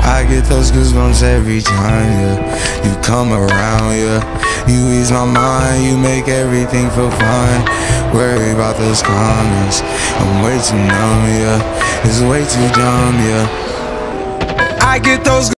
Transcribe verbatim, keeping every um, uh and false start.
I get those goosebumps every time, yeah. You come around, yeah. You ease my mind, you make everything feel fine. Worry about those comments, I'm way too numb, yeah. It's way too dumb, yeah. I get those